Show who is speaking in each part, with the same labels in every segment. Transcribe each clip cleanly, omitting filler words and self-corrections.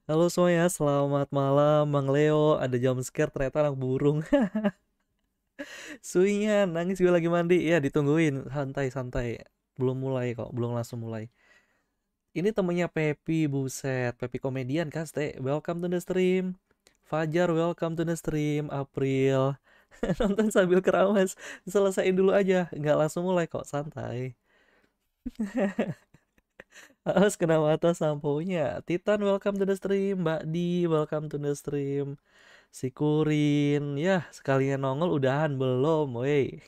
Speaker 1: Halo semuanya, selamat malam Bang Leo. Ada jump scare ternyata anak burung. Suinya nangis gue lagi mandi. Ya ditungguin, santai-santai. Belum mulai kok, belum langsung mulai. Ini temennya Pepi, buset. Pepi komedian kan, stay. Welcome to the stream. Fajar, welcome to the stream. April. Nonton sambil keramas. Selesaiin dulu aja, nggak langsung mulai kok, santai. Harus kena mata samponya. Titan, welcome to the stream. Mbak Di, welcome to the stream. Si Kurin, ya sekalian nongol udahan belum, woi.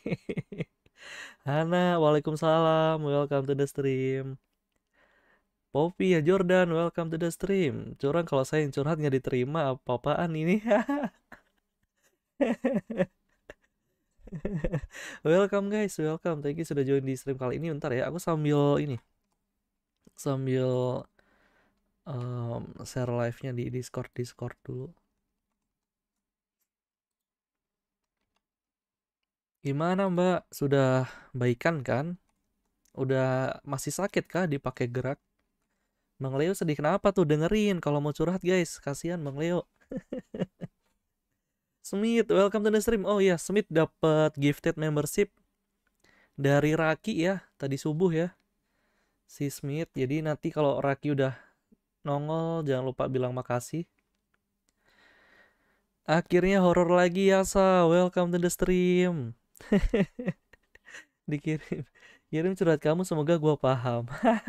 Speaker 1: Hana, waalaikumsalam, welcome to the stream. Poppy ya Jordan, welcome to the stream. Curang kalau saya yang curhat nggak diterima, apa-apaan ini? Welcome guys, welcome. Thank you sudah join di stream kali ini. Bentar ya, aku sambil ini, sambil share live-nya di Discord dulu. Gimana Mbak? Sudah baikan kan? Udah masih sakit kah dipakai gerak? Bang Leo sedih kenapa tuh? Dengerin kalau mau curhat guys. Kasihan Bang Leo. Smith, welcome to the stream. Oh iya, Smith dapat gifted membership dari Raki ya, tadi subuh ya. Si Smith. Jadi nanti kalau Raki udah nongol jangan lupa bilang makasih. Akhirnya horor lagi ya, Sa. Welcome to the stream. Dikirim. Kirim curhat kamu semoga gua paham.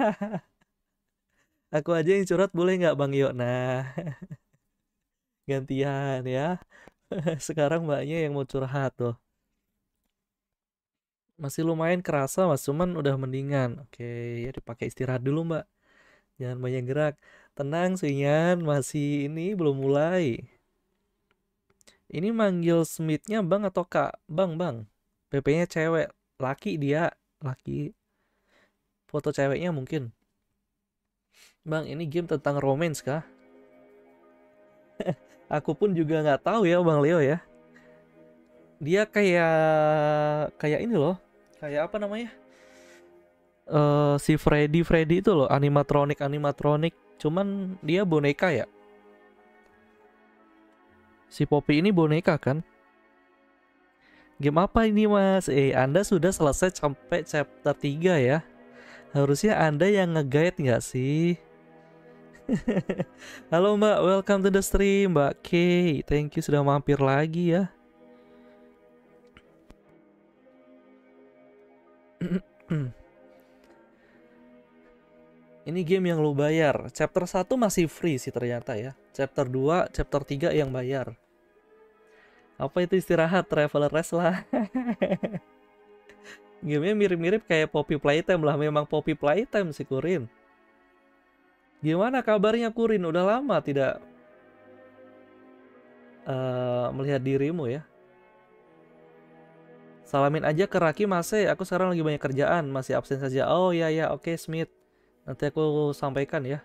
Speaker 1: Aku aja yang curhat boleh nggak Bang Yo? Nah, gantian ya. Sekarang mbaknya yang mau curhat tuh. Masih lumayan kerasa mas, cuman udah mendingan. Oke, ya dipakai istirahat dulu mbak. Jangan banyak gerak. Tenang Suyan, masih ini belum mulai. Ini manggil Smithnya bang atau kak? Bang, bang. PP-nya cewek. Laki dia. Laki. Foto ceweknya mungkin. Bang, ini game tentang romance kah? Aku pun juga nggak tahu ya bang Leo ya. Dia kayak kayak ini loh. Kayak apa namanya? Si Freddy Freddy itu loh animatronik animatronik cuman dia boneka ya, si Poppy ini boneka kan. Game apa ini mas? Anda sudah selesai sampai chapter 3 ya, harusnya Anda yang nge-guide nggak sih? Halo mbak, welcome to the stream mbak K, thank you sudah mampir lagi ya. Ini game yang lu bayar. Chapter 1 masih free sih ternyata ya. Chapter 2, chapter 3 yang bayar. Apa itu istirahat? Traveler rest lah. Gamenya mirip-mirip kayak Poppy Playtime lah. Memang Poppy Playtime sih Kurin. Gimana kabarnya Kurin? Udah lama tidak melihat dirimu ya. Salamin aja ke Raki Mase. Aku sekarang lagi banyak kerjaan. Masih absen saja. Oh ya ya, oke Smith. Nanti aku sampaikan ya.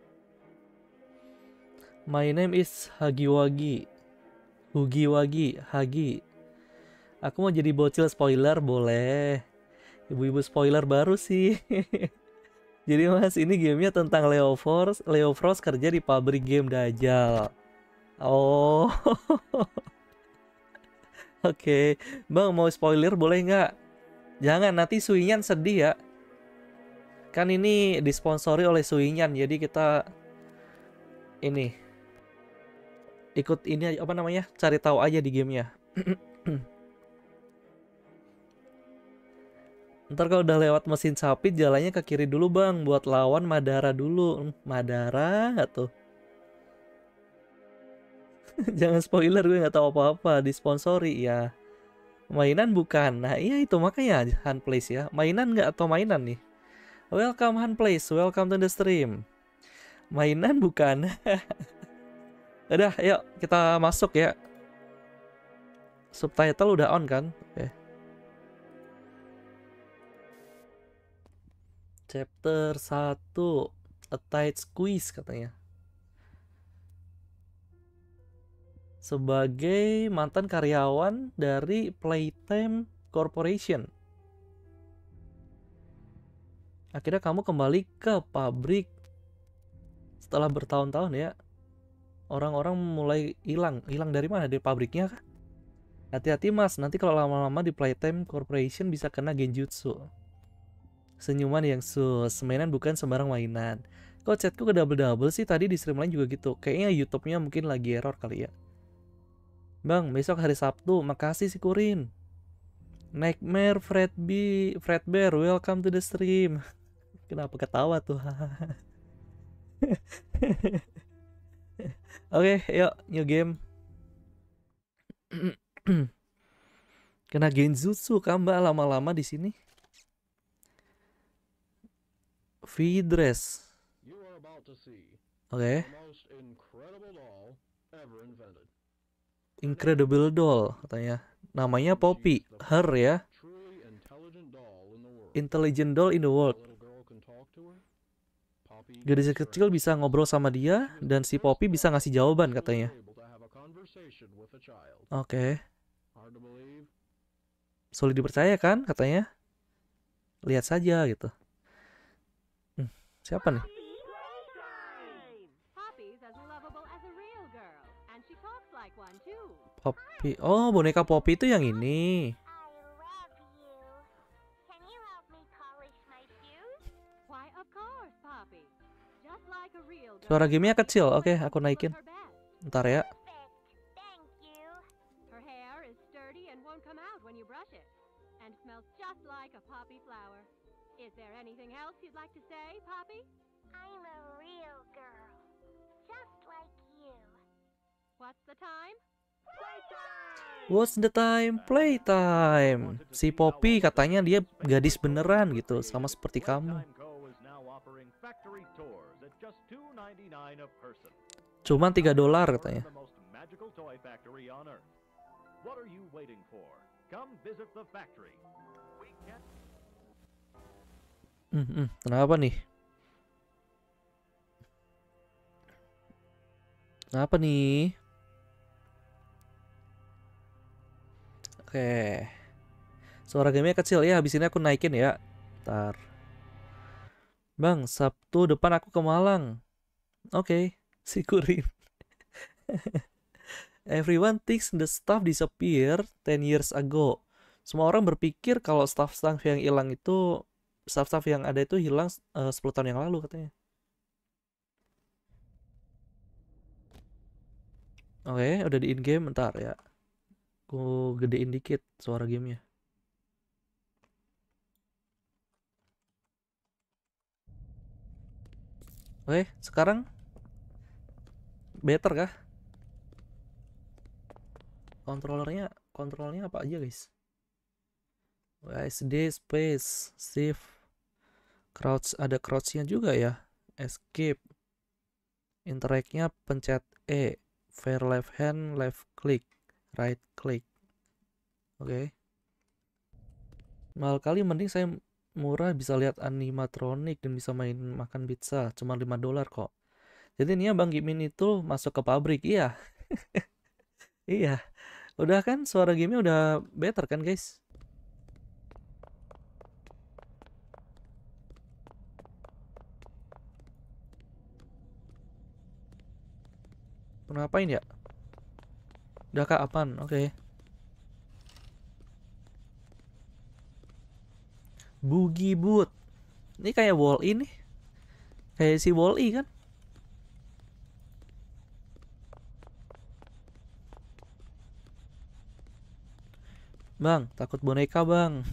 Speaker 1: My name is Hagiwagi. Hugiwagi. Hagi. Aku mau jadi bocil spoiler boleh. Ibu-ibu spoiler baru sih. Jadi mas ini gamenya tentang Leo Frost. Leo Frost kerja di pabrik game Dajjal. Oh, oke. Bang mau spoiler boleh nggak? Jangan nanti Suinyan sedih ya. Kan ini disponsori oleh Suinyan, jadi kita ini ikut ini apa namanya? Cari tahu aja di gamenya. Ntar kalau udah lewat mesin sapit jalannya ke kiri dulu bang, buat lawan Madara dulu. Madara nggak tuh? Jangan spoiler, gue nggak tahu apa-apa. Disponsori ya. Mainan bukan. Nah iya itu makanya Han Place ya. Mainan nggak atau mainan nih? Welcome Han Place, welcome to the stream. Mainan bukan. Udah, yuk kita masuk ya. Subtitle udah on kan? Oke. Chapter 1, A Tight Squeeze katanya. Sebagai mantan karyawan dari Playtime Corporation, akhirnya kamu kembali ke pabrik setelah bertahun-tahun ya. orang-orang mulai hilang. Hilang dari mana? Dari pabriknya kah? Hati-hati mas, nanti kalau lama-lama di Playtime Corporation bisa kena genjutsu. Senyuman yang sus, mainan bukan sembarang mainan. Kok chatku ke double-double sih, tadi di stream lain juga gitu. Kayaknya YouTube-nya mungkin lagi error kali ya. Bang, besok hari Sabtu, makasih si Kurin. Nightmare Fredbear, welcome to the stream. Kenapa ketawa tuh? Oke, yuk, new game. Kena genjutsu kamba lama-lama di sini. V-dress. Oke. Incredible doll katanya. Namanya Poppy. Her ya. Intelligent doll in the world. Gadis kecil bisa ngobrol sama dia dan si Poppy bisa ngasih jawaban katanya. Oke. Sulit dipercaya kan katanya. Lihat saja gitu. Siapa nih? Poppy. Oh, boneka Poppy itu yang ini. Suara gamenya kecil. Oke, aku naikin. Ntar ya. What's the time? Playtime. Si Poppy katanya dia gadis beneran gitu, sama seperti kamu. Cuman $3 katanya. Kenapa nih? Kenapa nih? Oke. Suara gamenya kecil ya, habis ini aku naikin ya. Ntar. Bang, Sabtu depan aku ke Malang. Oke, si Kurin. Everyone thinks the staff disappeared 10 years ago. Semua orang berpikir kalau staff-staff yang hilang itu, staff-staff yang ada itu hilang 10 tahun yang lalu katanya. Oke, udah di in-game, bentar ya. Aku gedein dikit suara gamenya. Oke, sekarang better kah? Kontrolnya apa aja guys? WSD, space, shift, crouch, ada crouchnya juga ya. Escape, interact-nya pencet E, fair left hand, left click, right click. Oke. Mahal kali, mending saya murah bisa lihat animatronic dan bisa main makan pizza, cuma $5 kok. Jadi nih ya Bang Gimin itu masuk ke pabrik, iya. Iya. Udah kan suara gamenya udah better kan guys? Ngapain ya? Udah kak apaan? Oke. Boogie Boot. Ini kayak Wall-E nih. Kayak si Wall-E kan? Bang, takut boneka bang.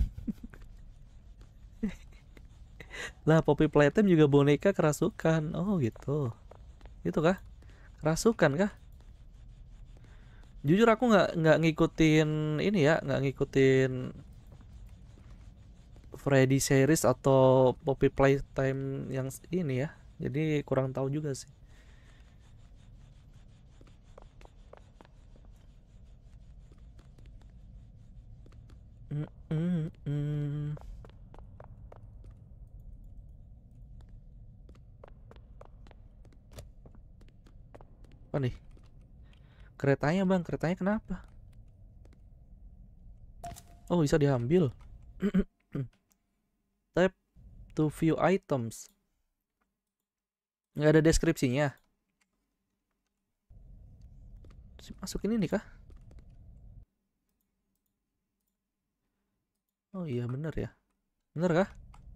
Speaker 1: Lah, Poppy Playtime juga boneka kerasukan. Oh gitu. Itu kah? Kerasukan kah? Jujur aku nggak ngikutin ini ya, nggak ngikutin Freddy series atau Poppy Playtime yang ini ya. Jadi kurang tahu juga sih. Apa nih? Keretanya bang, keretanya kenapa? Oh bisa diambil. Tap to view items. Nggak ada deskripsinya. Masukin ini kah? Oh iya bener ya. Bener kah?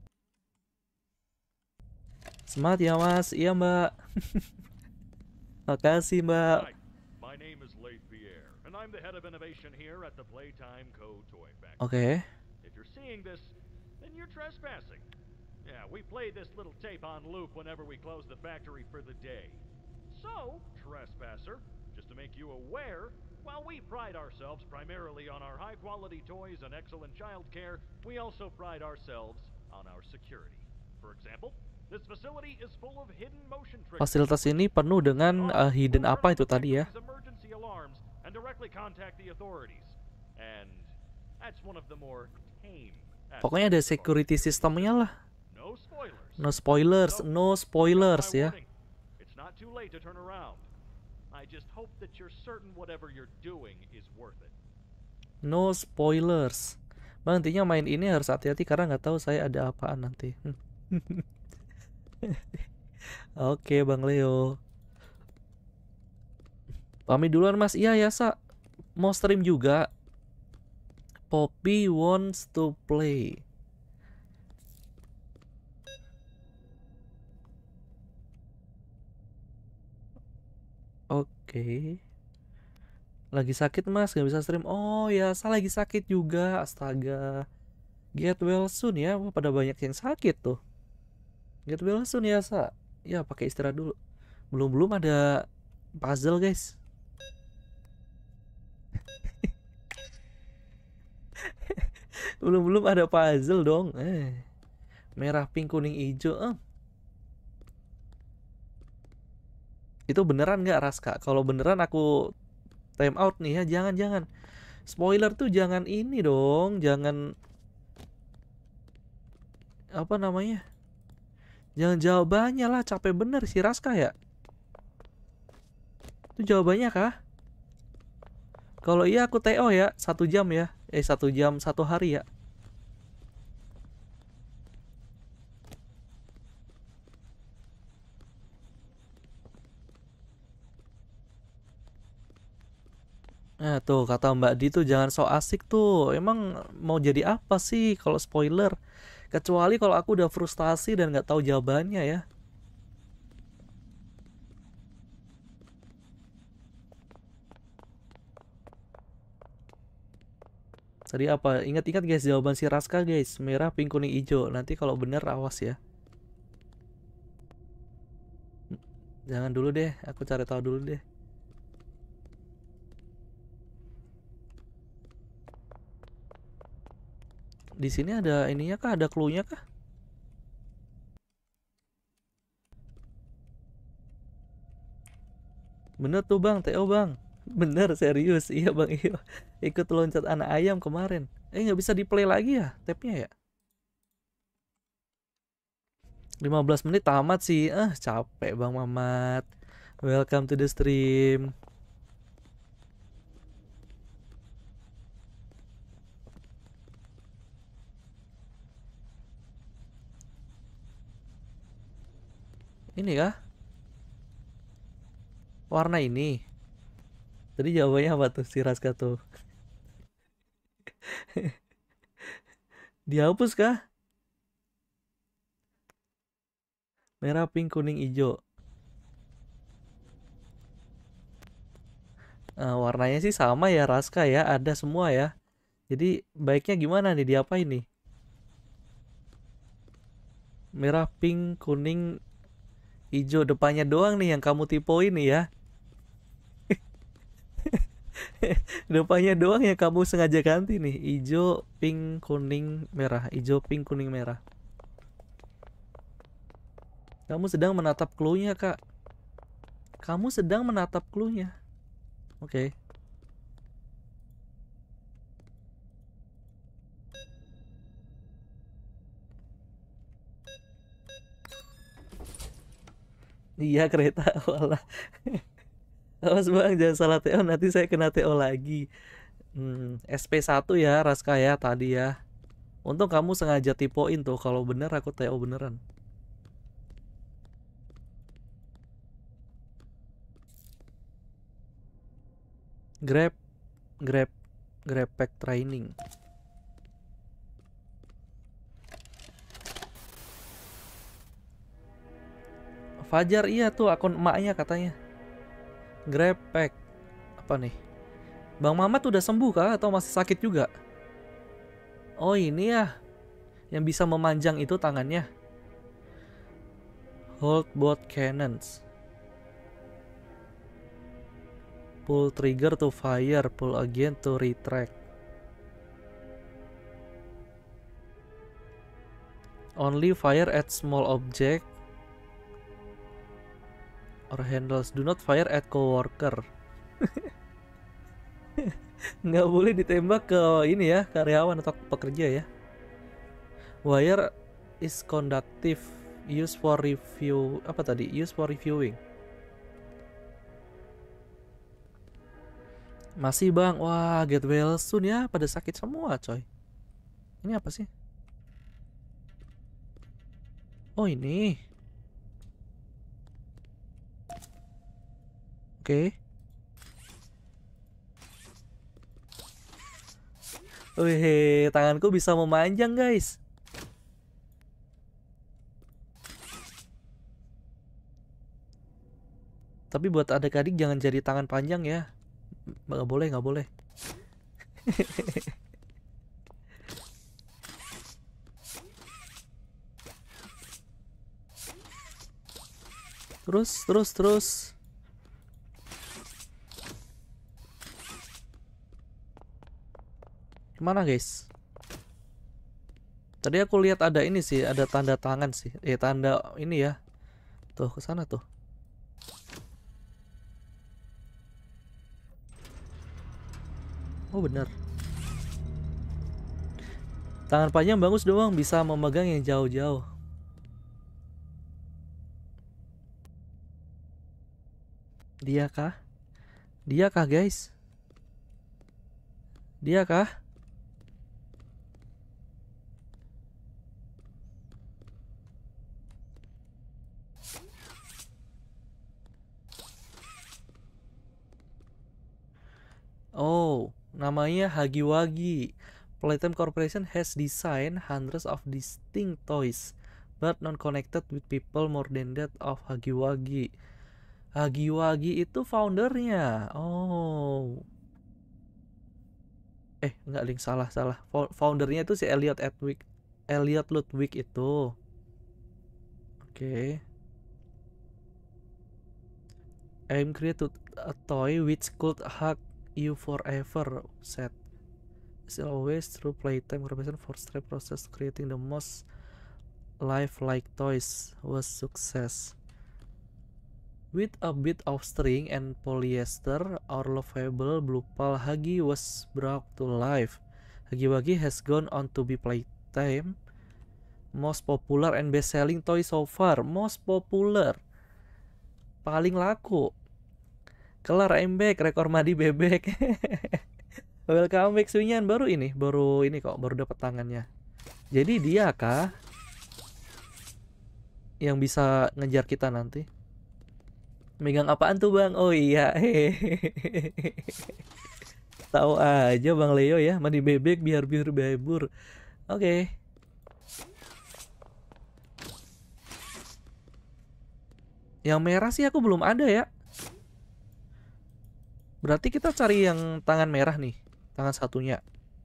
Speaker 1: Semangat ya mas. Iya mbak. Makasih mbak.
Speaker 2: Hi, my name is Leith Pierre, and I'm the head of innovation here at the Playtime Co. Toy Factory.
Speaker 1: Oke.
Speaker 2: If you're seeing this, then you're trespassing. Yeah, we play this little tape on loop whenever we close the factory for the day. So, trespasser, just to make you aware, while we pride ourselves primarily on our high-quality toys and excellent child care, we also pride ourselves on our security. For example, this facility is full of hidden motion triggers.
Speaker 1: Fasilitas ini penuh dengan hidden apa itu tadi ya?
Speaker 2: Emergency alarms and directly contact the authorities. And that's one of the more tame.
Speaker 1: Pokoknya ada security sistemnya lah.
Speaker 2: No spoilers.
Speaker 1: No spoilers, no spoilers ya.
Speaker 2: It's not too late to turn around. I just hope that you're certain whatever you're doing is worth it.
Speaker 1: No spoilers. Bang, intinya main ini harus hati-hati karena nggak tahu saya ada apaan nanti. Oke, Bang Leo. Pamit duluan Mas. Iya ya, Sa. Mau stream juga. Poppy wants to play. Oke. Lagi sakit Mas, nggak bisa stream. Oh ya, Sa lagi sakit juga. Astaga. Get well soon ya. Wah, pada banyak yang sakit tuh. Get well soon ya, Sa. Ya, pakai istirahat dulu. Belum ada puzzle, guys. Belum ada puzzle dong. Merah, pink, kuning, hijau. Itu beneran nggak, Raska? Kalau beneran aku time out nih ya. Jangan. Spoiler tuh jangan ini dong. Jangan apa namanya? Jangan jawabannya lah. Capek bener si Raska ya. Itu jawabannya kah? Kalau iya aku TO ya. 1 jam ya. 1 jam 1 hari ya. Nah tuh kata Mbak Di tuh jangan so asik tuh. Emang mau jadi apa sih kalau spoiler? Kecuali kalau aku udah frustasi dan nggak tahu jawabannya ya. Tadi apa? Ingat-ingat guys jawaban si Raska guys. Merah, pink, kuning, hijau. Nanti kalau bener awas ya. Jangan dulu deh. Aku cari tahu dulu deh. Di sini ada ininya kah? Ada clue-nya kah? Bener tuh Bang, TO Bang. Bener, serius. Iya Bang, iya. Ikut loncat anak ayam kemarin. Nggak bisa di play lagi ya tabnya ya? 15 menit tamat sih. Capek Bang Mamat. Welcome to the stream. Ini kah? Warna ini. Tadi jawabannya apa tuh si Raska tuh? Dihapus kah? Merah, pink, kuning, hijau. Warnanya sih sama ya Raska ya, ada semua ya. Jadi baiknya gimana nih, diapain nih? Merah, pink, kuning, hijau. Depannya doang nih yang kamu tipoin nih ya. Depannya doang yang kamu sengaja ganti nih. Hijau, pink, kuning, merah. Hijau, pink, kuning, merah. Kamu sedang menatap clue-nya, Kak. Kamu sedang menatap clue-nya. Oke. Iya, kereta. Walah. Awas Bang, jangan salah TO, nanti saya kena TO lagi. SP1 ya, Raska ya, tadi ya. Untung kamu sengaja tipoin tuh, kalau bener aku TO beneran. Grab, Grab, Grab Pack Training. Fajar, iya tuh akun emaknya katanya. Grab Pack. Apa nih? Bang Mamat udah sembuh kah atau masih sakit juga? Oh ini ya, yang bisa memanjang itu tangannya. Hold both cannons. Pull trigger to fire, pull again to retract. Only fire at small object or handles. Do not fire at coworker. Nggak boleh ditembak ke ini ya, karyawan atau pekerja ya. Wire is conductive. Use for review. Apa tadi? Use for reviewing. Masih bang. Wah, get well soon ya. Pada sakit semua coy. Ini apa sih? Oh ini. Oke. Wih, tanganku bisa memanjang guys. Tapi buat adik-adik jangan jadi tangan panjang ya. Nggak boleh, nggak boleh. Terus. Gimana guys? Tadi aku lihat ada ini sih, ada tanda tangan sih. Tanda ini ya. Tuh, ke sana tuh. Oh benar. Tangan panjang bagus doang, bisa memegang yang jauh-jauh. Dia kah? Dia kah guys? Dia kah? Oh, namanya Hagiwagi. Playtime Corporation has designed hundreds of distinct toys, but non-connected with people more than that of Hagiwagi. Hagiwagi itu foundernya. Oh. Enggak link, salah. Foundernya itu si Elliot Ludwig itu. Oke. I'm created a toy which could hug you forever, said. As always, through playtime corporation for step process creating the most lifelike toys was success. With a bit of string and polyester, our lovable blue pal Huggy was brought to life. Huggy-Wuggy has gone on to be playtime most popular and best-selling toy so far. Most popular, paling laku. Kelar embek, rekor madi bebek. Welcome back Swinyan, baru ini kok, baru dapat tangannya. Jadi dia kah yang bisa ngejar kita nanti? Megang apaan tuh bang? Oh iya, tahu aja bang Leo ya, mandi bebek biar babur. Oke. Yang merah sih aku belum ada ya. Berarti kita cari yang tangan merah nih, tangan satunya.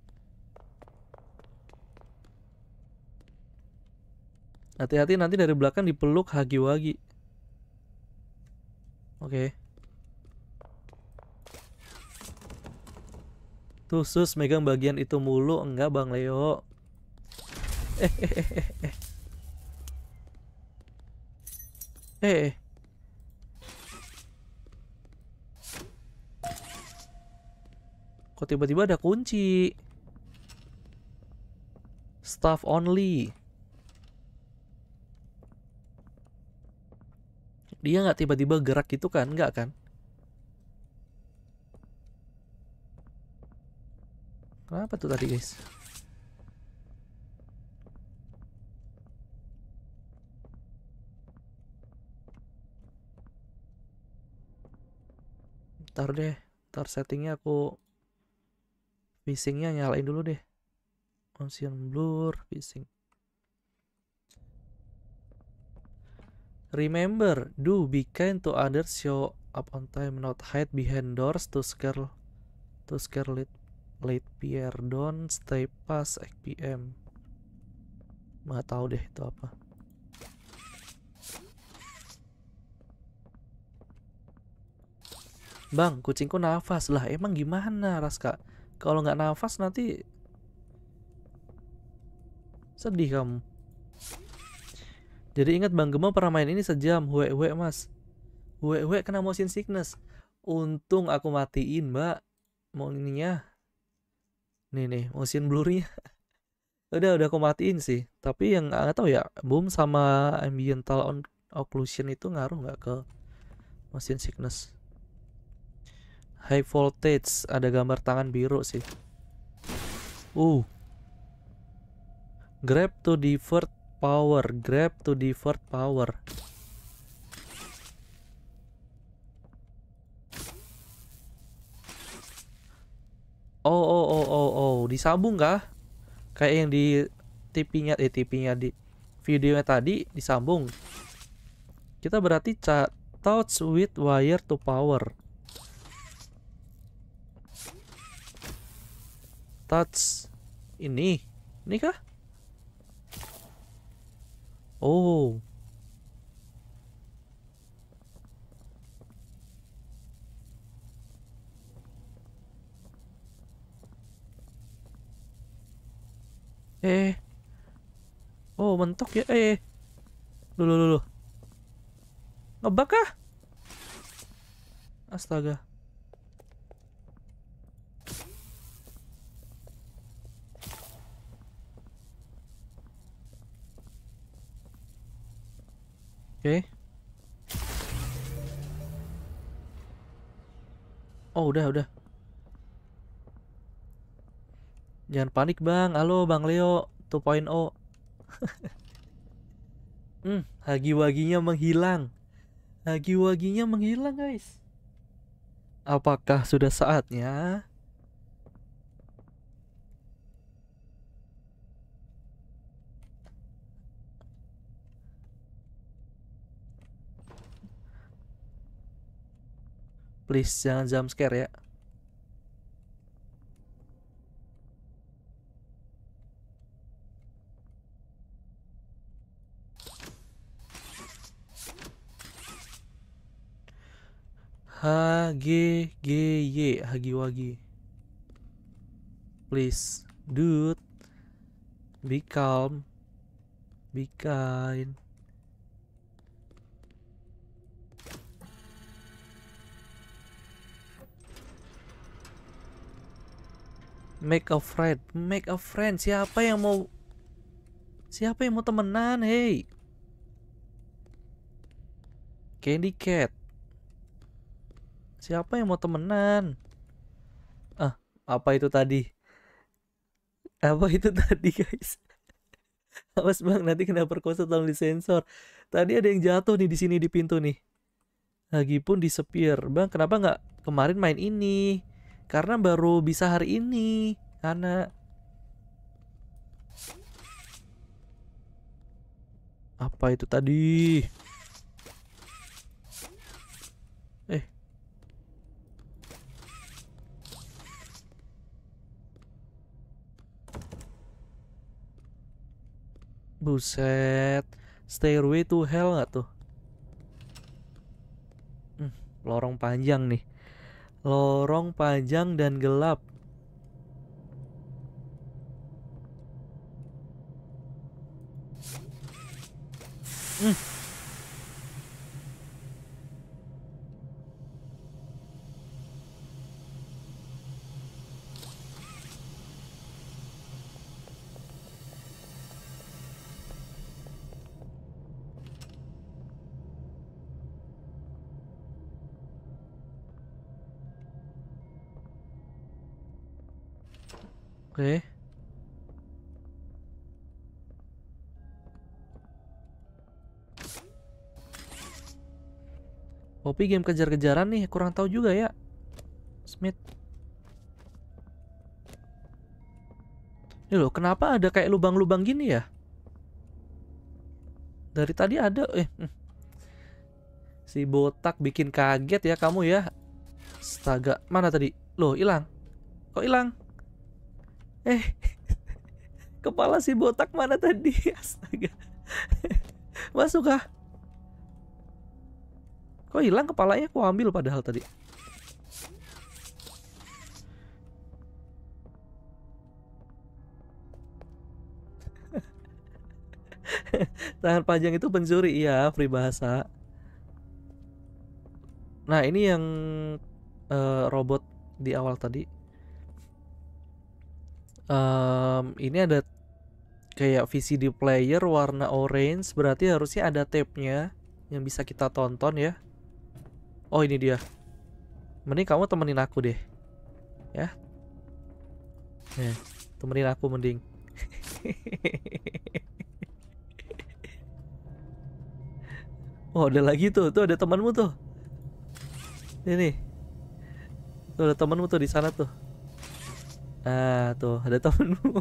Speaker 1: Hati-hati nanti dari belakang dipeluk Hagiwagi. Oke. Tuh sus megang bagian itu mulu, enggak bang Leo. Kok tiba-tiba ada kunci? Staff only. Dia nggak tiba-tiba gerak gitu kan? Nggak kan? Kenapa tuh tadi guys? Ntar Ntar settingnya aku fishingnya nyalain dulu deh. Ocean blur fishing. Remember, do be kind to others, show up on time, not hide behind doors to scare late Pierre, don't stay past 8 PM. Nggak tahu deh itu apa. Bang, kucingku nafas lah. Emang gimana, Raska? Kalau nggak nafas nanti sedih kamu. Jadi ingat Bang Gemo pernah main ini sejam. Hue mas. Hue kena motion sickness. Untung aku matiin mbak. Mau ininya. Nih motion blurnya. udah aku matiin sih. Tapi yang nggak tahu ya. Boom sama ambiental occlusion itu ngaruh nggak ke motion sickness? High voltage, ada gambar tangan biru sih. Grab to divert power. Oh, disambung kah? Kayak yang di TV-nya di videonya tadi disambung. Kita berarti touch with wire to power. Touch ini kah? Oh. Oh, mentok ya. Dulu. Ngebug kah? Astaga. Oh, udah. Jangan panik, Bang. Halo, Bang Leo 2.0. Hagi-waginya menghilang. Guys. Apakah sudah saatnya? Please jangan jump scare ya. HGGY, Hagi-wagi. Please, dude. Be calm. Be kind. Make a friend. Siapa yang mau temenan? Hey. Candy Cat. Siapa yang mau temenan? Apa itu tadi? Guys? Awas Bang, nanti kena perkosa tolong disensor. Tadi ada yang jatuh nih di sini di pintu nih. Lagi pun disepir. Bang, kenapa nggak kemarin main ini? Karena baru bisa hari ini. Karena apa itu tadi? Buset. Stairway to Hell nggak tuh? Lorong panjang nih. Lorong panjang dan gelap. Oke. Poppy game kejar-kejaran nih, kurang tahu juga ya. Smith. Ini loh, kenapa ada kayak lubang-lubang gini ya? Dari tadi ada, si botak bikin kaget ya kamu ya. Astaga, mana tadi? Loh, hilang. Kok hilang? Kepala si botak mana tadi? Astaga. Masuk kah? Kok hilang kepalanya? Kok ambil padahal tadi. Tangan panjang itu pencuri, iya, peribahasa. Nah, ini yang robot di awal tadi. Ini ada kayak VCD player warna orange, berarti harusnya ada tape-nya yang bisa kita tonton ya. Oh, ini dia. Mending kamu temenin aku deh. Ya. Temenin aku mending. Oh, ada lagi tuh. Tuh ada temanmu tuh. Ini. Tuh ada temanmu tuh di sana tuh. Ah, tuh ada temanmu.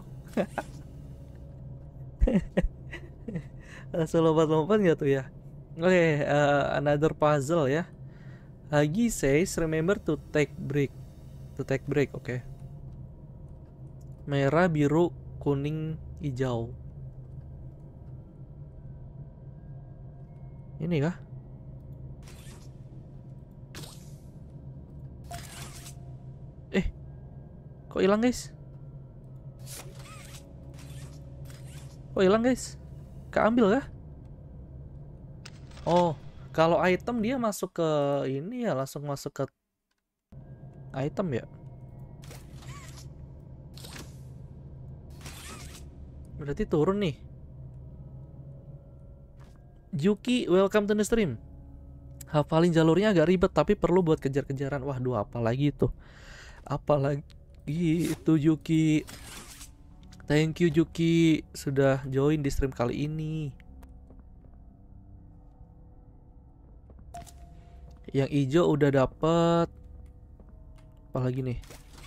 Speaker 1: Langsung lompat-lompat nggak tuh ya? Oke, another puzzle ya. Hagi says remember to take break. To take break, oke. Merah, biru, kuning, hijau. Ini kah? Kok hilang guys? Kok hilang guys? Keambil kah? Oh, kalau item dia masuk ke ini ya, langsung masuk ke item ya. Berarti turun nih. Yuki, welcome to the stream. Hafalin jalurnya agak ribet tapi perlu buat kejar-kejaran. Waduh, apalagi itu? Apalagi itu Yuki. Thank you Yuki sudah join di stream kali ini. Yang hijau udah dapet. Apalagi nih?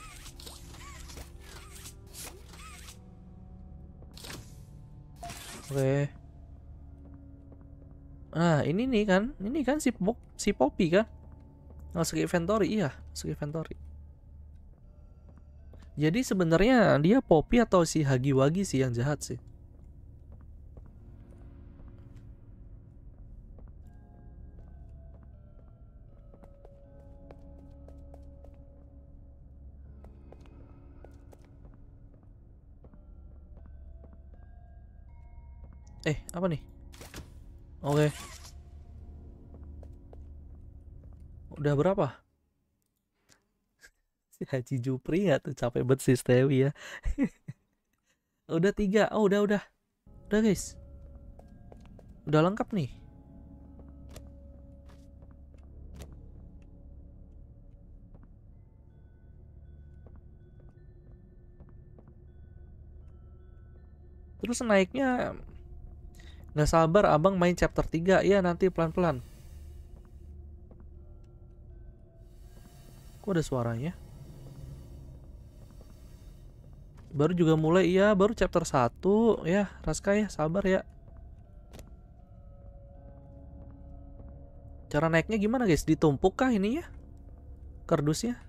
Speaker 1: Oke. Nah, ini kan si Poppy kan? Masuk ke inventory, iya, masuk ke inventory. Jadi sebenarnya dia Poppy atau si Hagiwagi sih yang jahat sih. Apa nih? Oke. Udah berapa? Si Haji Jupri nggak tuh, capek banget si Stewi ya. Udah 3. Oh, udah. Udah guys. Udah lengkap nih. Terus naiknya nggak sabar abang main chapter 3 ya, nanti pelan-pelan. Kok ada suaranya? Baru juga mulai, iya, baru chapter 1 ya, Raska ya, sabar ya. Cara naiknya gimana guys? Ditumpuk kah ininya? Kardusnya?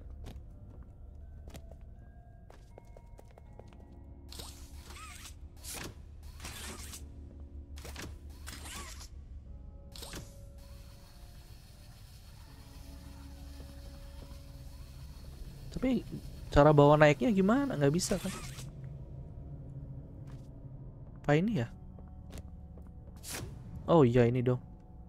Speaker 1: Tapi cara bawa naiknya gimana? Nggak bisa kan? Apa ini ya? Oh iya, ini dong.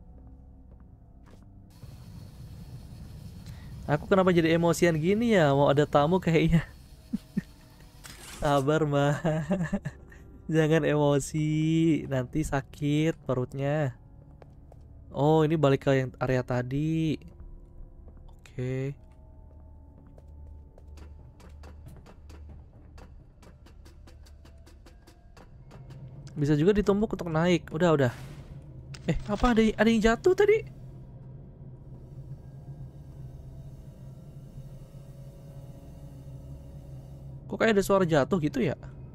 Speaker 1: Aku kenapa jadi emosian gini ya? Mau ada tamu kayaknya. Sabar mah. Jangan emosi, nanti sakit perutnya. Oh, ini balik ke yang area tadi. Oke. Bisa juga ditumbuk untuk naik. Udah. Apa ada yang jatuh tadi? Kok kayak ada suara jatuh gitu ya?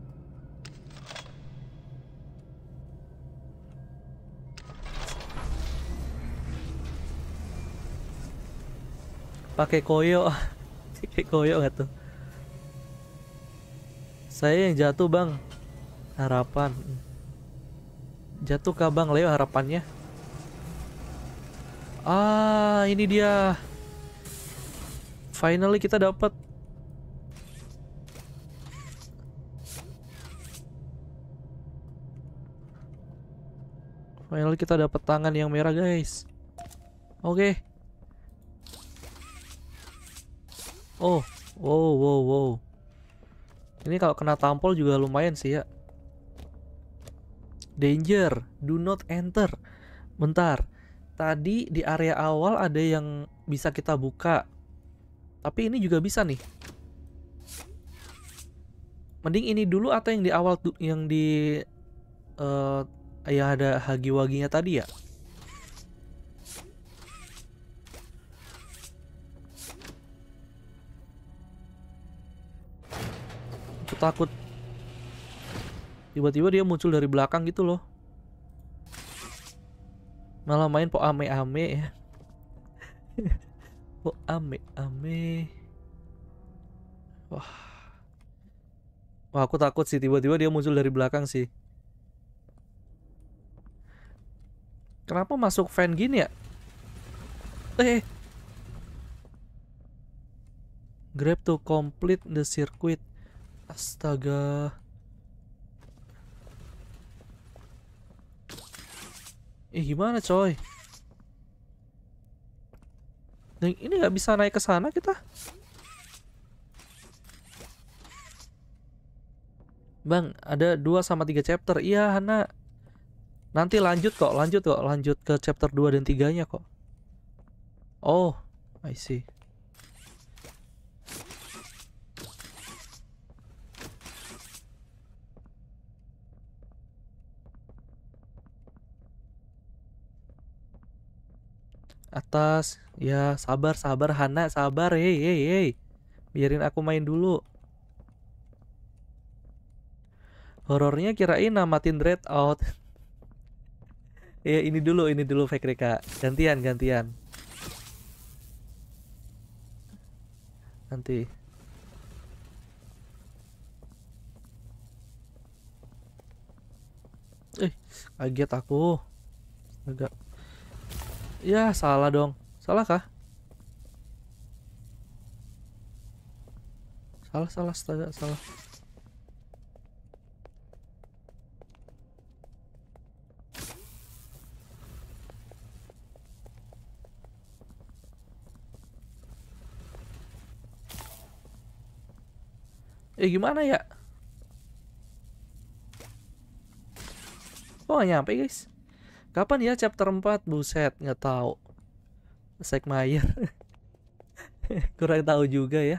Speaker 1: Pakai koyo. Pakai koyo nggak tuh? Saya yang jatuh bang. Harapan. Jatuh kah bang Leo harapannya? Ah, ini dia. Finally kita dapat. Finally kita dapat tangan yang merah, guys. Oke. Oh, wow, wow, wow. Ini kalau kena tampol juga lumayan sih ya. Danger, do not enter. Bentar. Tadi di area awal ada yang bisa kita buka. Tapi ini juga bisa nih. Mending ini dulu atau yang di awal yang di yang ada hagi-waginya tadi ya? Aku takut tiba-tiba dia muncul dari belakang gitu loh. Malah main po ame-ame ya. Po ame-ame. Wah. Wah, aku takut sih tiba-tiba dia muncul dari belakang sih. Kenapa masuk fan gini ya? Grab to complete the circuit. Astaga. Gimana coy? Ini nggak bisa naik ke sana kita? Bang, ada 2 sama 3 chapter. Iya, Hana. Nanti lanjut kok, lanjut ke chapter 2 dan 3-nya kok. Oh, I see. Atas, ya sabar Hana, sabar. Hey. Biarin aku main dulu. Horornya kirain namatin Dread Out. Ya ini dulu Fake Reka. Gantian. Nanti. Kaget aku. Agak. Ya, salah dong. Salah kah? Salah, astaga, salah. Gimana ya? Oh, nggak nyampe guys. Kapan ya chapter 4? Buset, nggak tahu. Segmayer. Kurang tahu juga ya.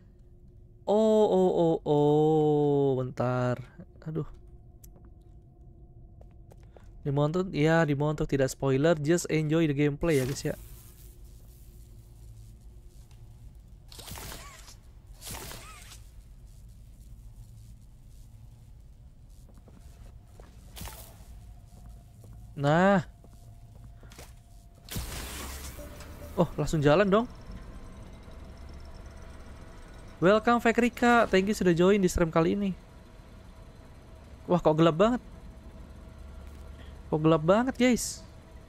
Speaker 1: Oh, bentar. Aduh. Dimohon untuk tidak spoiler, just enjoy the gameplay ya guys ya. Nah. Oh, langsung jalan dong. Welcome Fake Rika, thank you sudah join di stream kali ini. Wah, kok gelap banget. Guys.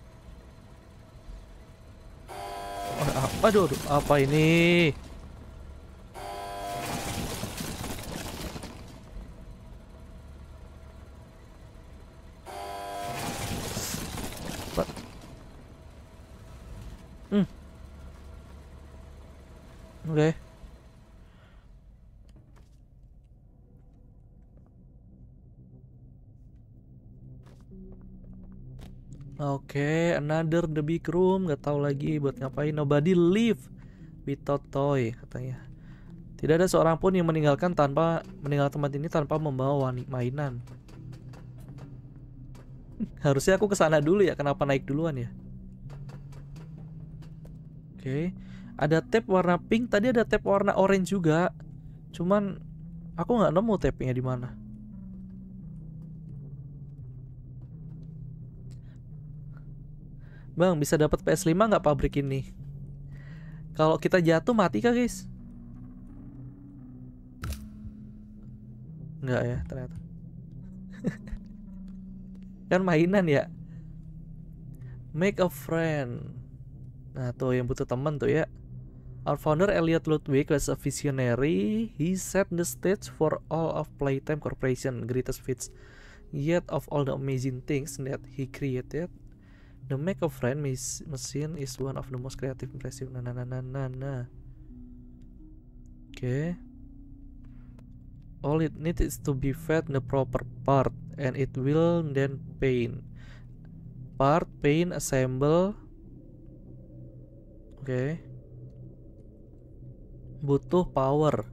Speaker 1: Aduh, apa ini? Oke. Oke, another the big room. Gak tahu lagi buat ngapain. Nobody leave without toy katanya. Tidak ada seorang pun yang meninggal tempat ini tanpa membawa mainan. Harusnya aku kesana dulu ya. Kenapa naik duluan ya? Oke. Ada tab warna pink. Tadi ada tab warna orange juga. Cuman Aku nggak nemu tabnya di mana. Bang, bisa dapat PS5 nggak pabrik ini? Kalau kita jatuh mati kah, guys? Nggak ya, ternyata. Kan mainan ya. Make a friend. Nah, tuh yang butuh teman tuh ya. Our founder Elliot Ludwig was a visionary. He set the stage for all of Playtime Corporation greatest feats. Yet of all the amazing things that he created, the Make a Friend machine is one of the most creative, impressive. Nah. Okay. All it needs is to be fed the proper part, and it will then paint. Part, paint, assemble. Oke. Okay. Butuh power.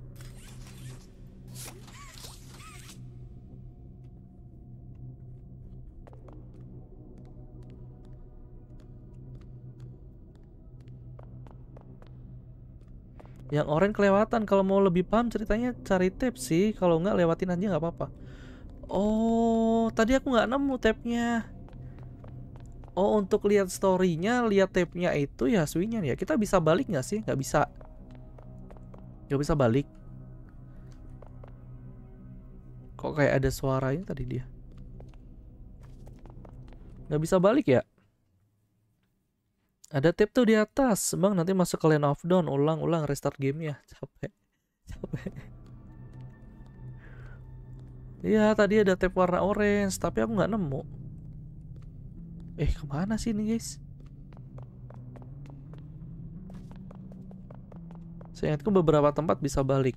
Speaker 1: Yang orange kelewatan. Kalau mau lebih paham ceritanya cari tab sih. Kalau nggak lewatin aja nggak apa-apa. Oh, tadi aku nggak nemu tabnya. Oh, untuk lihat storynya, lihat tabnya itu ya swingnya ya. Kita bisa balik nggak sih? Nggak bisa. Nggak bisa balik. Kok kayak ada suaranya tadi dia? Nggak bisa balik ya? Ada tab tuh di atas. Bang, nanti masuk ke Land of Dawn. Ulang restart gamenya. Capek. Iya, tadi ada tab warna orange, tapi aku nggak nemu. Kemana sih ini, guys? Saya ingatku beberapa tempat bisa balik.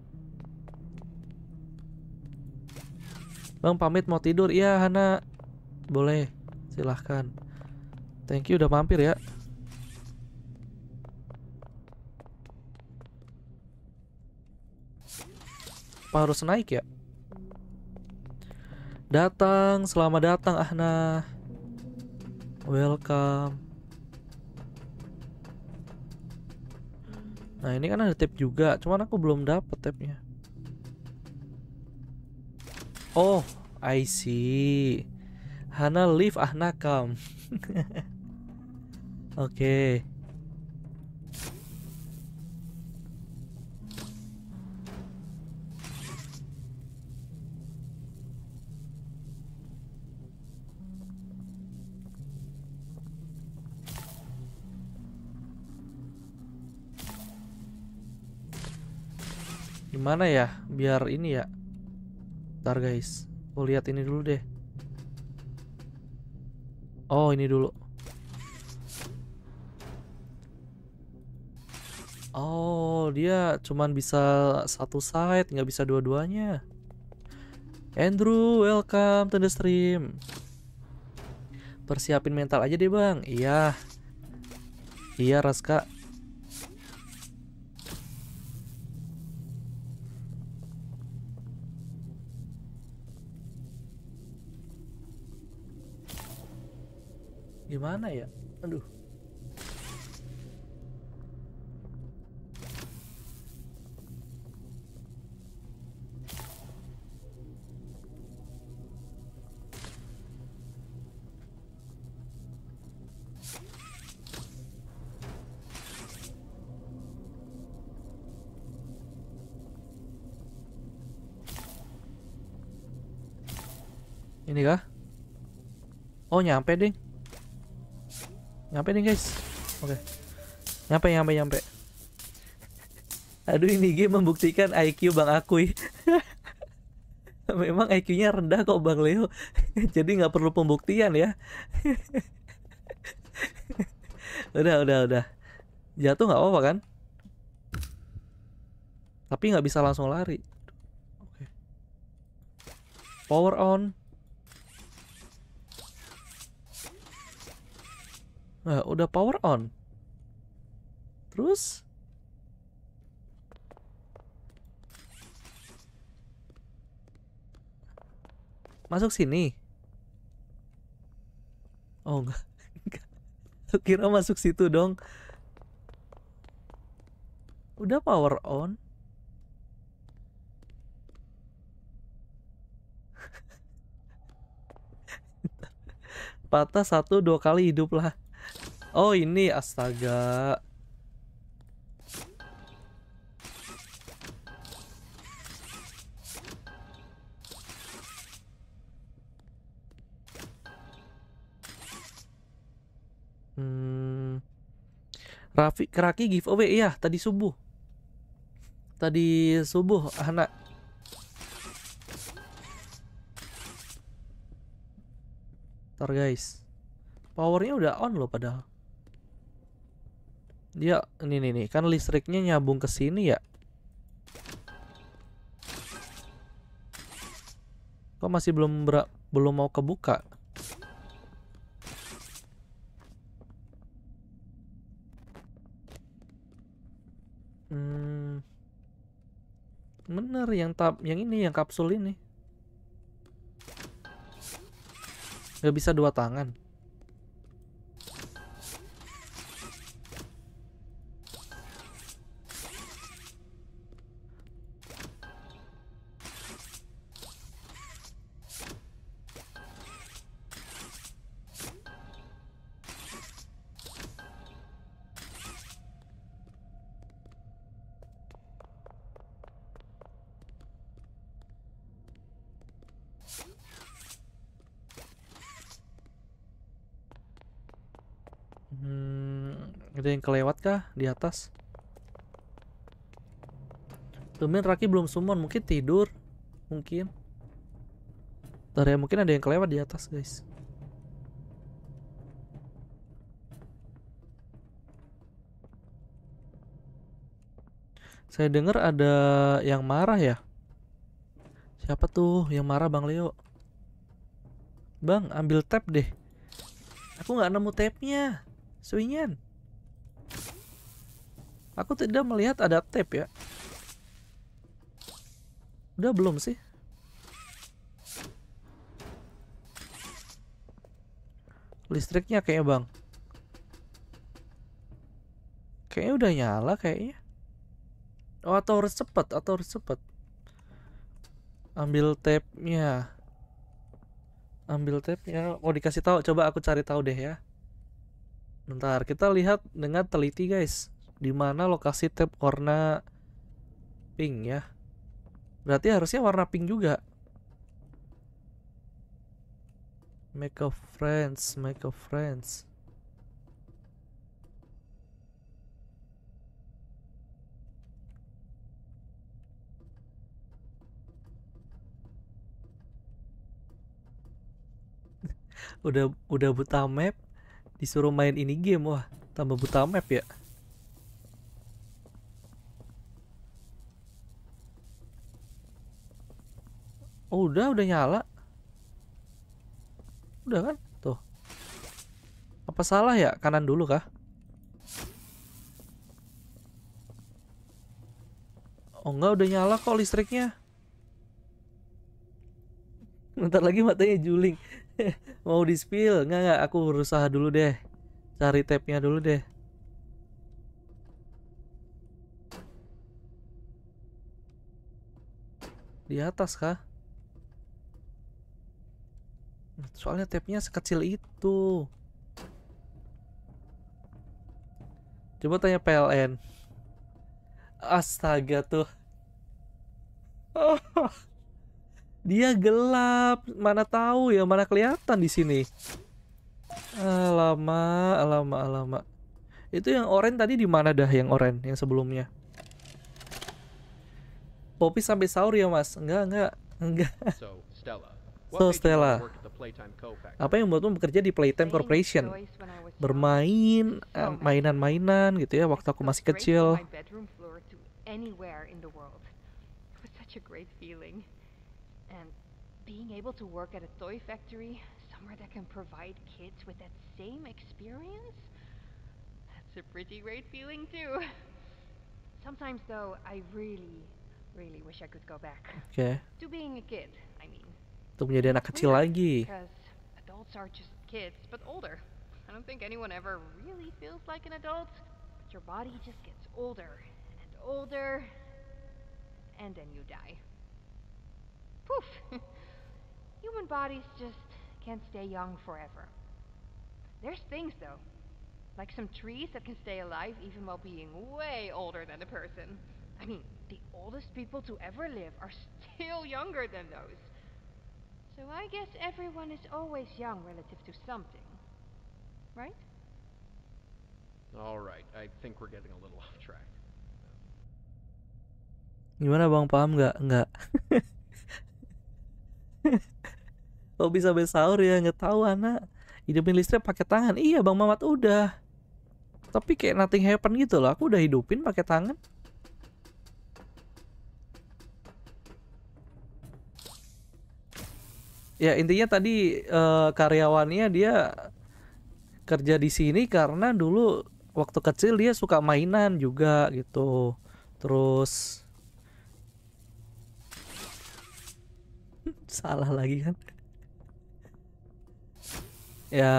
Speaker 1: Bang, pamit mau tidur. Iya, Hana. Boleh. Silahkan. Thank you udah mampir ya. Apa harus naik ya? Datang, selamat datang Ahna. Welcome. Nah, ini kan ada tab juga, cuman aku belum dapet tabnya. Oh, I see. Hana leave, Ahna come. Oke. Gimana ya? Biar ini ya. Ntar guys. Aku lihat ini dulu deh. Oh, ini dulu. Oh, dia cuman bisa satu side, nggak bisa dua-duanya. Andrew, welcome to the stream. Persiapin mental aja deh bang. Iya. Iya Raska. Gimana ya? Aduh. Ini kah? Oh, nyampe ding. Nyampe nih guys. Oke. Nyampe. Aduh, ini game membuktikan IQ Bang Akui. Memang IQ-nya rendah kok Bang Leo. Jadi nggak perlu pembuktian ya. Udah. Jatuh nggak apa-apa kan? Tapi nggak bisa langsung lari. Oke. Power on. Nah, udah power on. Terus masuk sini. Oh enggak. Kira masuk situ dong. Udah power on. Patah 1-2 kali hidup lah. Oh ini astaga. Raki giveaway ya tadi subuh. Anak. Ntar guys. Powernya udah on loh padahal. Dia nih kan listriknya nyambung ke sini ya. Kok masih belum mau kebuka? Bener yang ini yang kapsul ini. Gak bisa 2 tangan. Ada yang kelewat kah di atas? Tumben Raki belum summon, mungkin tidur. Mungkin. Ntar ya, mungkin ada yang kelewat di atas guys. Saya dengar ada yang marah ya. Siapa tuh yang marah Bang Leo? Bang, ambil tab deh. Aku nggak nemu tabnya. Swingan. Aku tidak melihat ada tab ya. Udah belum sih? Listriknya kayaknya bang. Kayaknya udah nyala kayaknya. Oh atau harus cepet. Ambil tabnya. Mau dikasih tahu? Coba aku cari tahu deh ya. Bentar, kita lihat dengan teliti guys. Di mana lokasi tab warna pink ya. Berarti harusnya warna pink juga. Make a friends. Udah buta map, disuruh main ini game, wah tambah buta map ya. Oh udah nyala. Udah kan? Tuh. Apa salah ya? Kanan dulu kah? Oh enggak, udah nyala kok listriknya. Bentar lagi matanya juling. Mau di spill? Enggak, aku berusaha dulu deh. Cari tabnya dulu deh. Di atas kah? Soalnya tabnya sekecil itu. Coba tanya PLN. Astaga tuh. Dia gelap, mana tahu ya, mana kelihatan di sini. Alamak. Itu yang oranye tadi di mana dah yang oranye yang sebelumnya? Poppy sampai sahur ya, Mas? Enggak. So, Stella, apa yang membuatmu bekerja di Playtime Corporation? Bermain mainan-mainan gitu ya waktu aku masih kecil.
Speaker 3: And being able to work at a toy factory, somewhere that can provide kids with that same experience, that's a pretty great feeling too. Sometimes though, I really wish I could go back.
Speaker 1: Okay.
Speaker 3: To being a kid, I mean.
Speaker 1: Untuk menjadi anak kecil lagi.
Speaker 3: Because adults are just kids, but older. I don't think anyone ever really feels like an adult, but your body just gets older and older, and then you die. Poof! Human bodies just can't stay young forever. There's things, though, like some trees that can stay alive even while being way older than a person. I mean, the oldest people to ever live are still younger than those. So I guess everyone is always young relative to something, right?
Speaker 4: All right, I think we're getting a little off track.
Speaker 1: Gimana bang, paham nggak? Nggak. Kok bisa sahur ya? Nggak tahu anak. Hidupin listrik pakai tangan. Iya bang Mamat udah. Tapi kayak nothing happen gitu loh. Aku udah hidupin pakai tangan. Ya intinya tadi karyawannya dia kerja di sini karena dulu waktu kecil dia suka mainan juga gitu. Terus salah lagi kan? Ya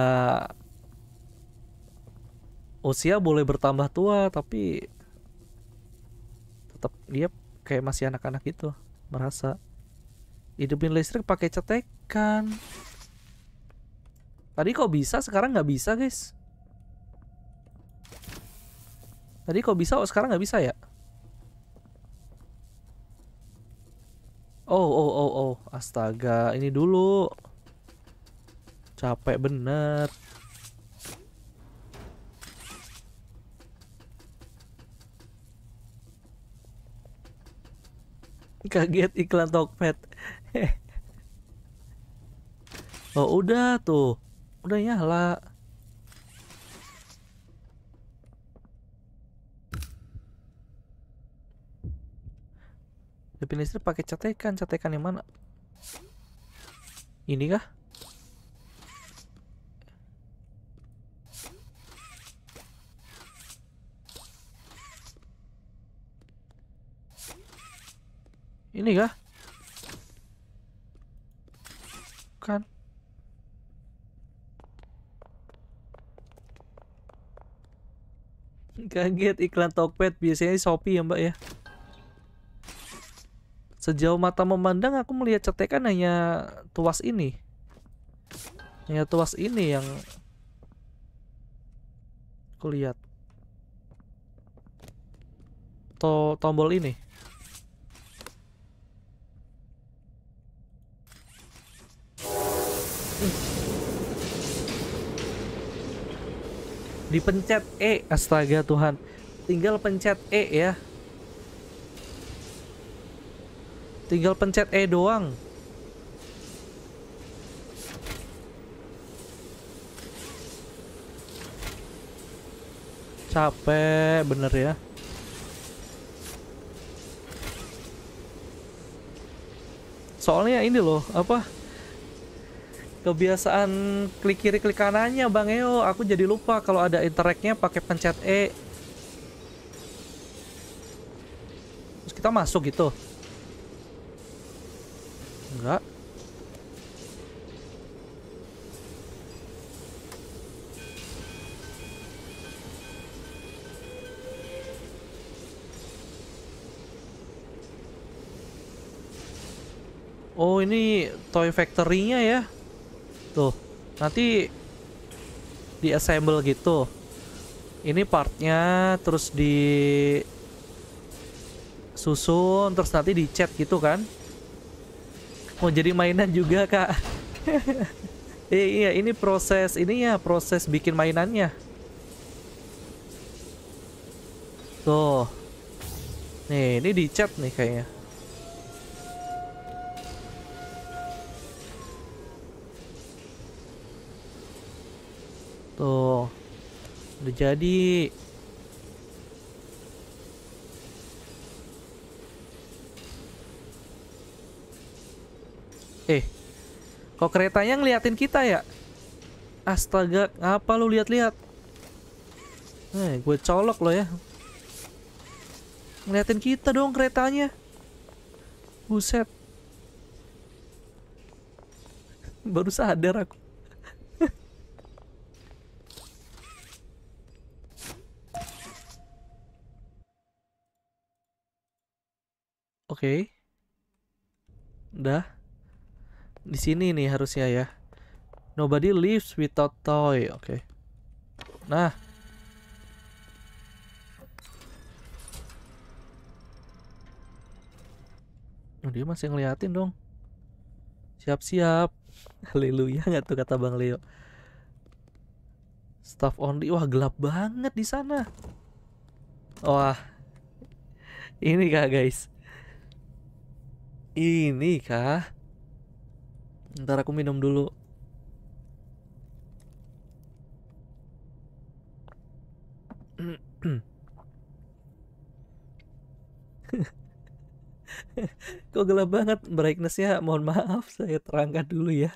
Speaker 1: usia boleh bertambah tua tapi tetap dia kayak masih anak-anak gitu merasa. Hidupin listrik pakai cetekan. Tadi kok bisa, sekarang nggak bisa guys. Tadi kok bisa, oh sekarang nggak bisa ya? Oh, astaga, ini dulu. Capek bener. Kaget iklan Tokped. Oh udah tuh, udah nyala. Hidupin listrik pakai cetekan, cetekan yang mana? Ini kah? Ini kah? Kan? Kaget iklan Tokped, biasanya Shopee ya mbak ya. Sejauh mata memandang aku melihat cetekan hanya tuas ini. Hanya tuas ini yang aku lihat. Tombol ini. Dipencet E, astaga Tuhan. Tinggal pencet E ya. Tinggal pencet E doang. Capek bener ya. Soalnya ini loh, apa? Kebiasaan klik kiri klik kanannya Bang Eo, aku jadi lupa kalau ada interact-nya pakai pencet E. Terus kita masuk gitu. Enggak. Oh, ini toy factory-nya ya. Tuh, nanti di-assemble gitu. Ini partnya, terus di susun, terus nanti dicat gitu kan. Mau jadi mainan juga kak. Iya, ini proses ininya, proses bikin mainannya. Tuh. Nih, ini dicat nih kayaknya. Tuh. Udah jadi. Kok keretanya ngeliatin kita ya? Astaga, apa lu lihat-lihat? Gue colok lo ya. Ngeliatin kita dong keretanya. Buset. Baru sadar aku. Oke. Udah. Di sini nih harusnya ya. Nobody lives without toy. Oke. Nah. Oh, dia masih ngeliatin dong. Siap-siap. Haleluya nggak tuh kata Bang Leo. Staff only. Wah, gelap banget di sana. Wah. Ini kah guys? Ini kah? Ntar aku minum dulu. Kok gelap banget brightness-nya? Mohon maaf, saya terangkan dulu ya.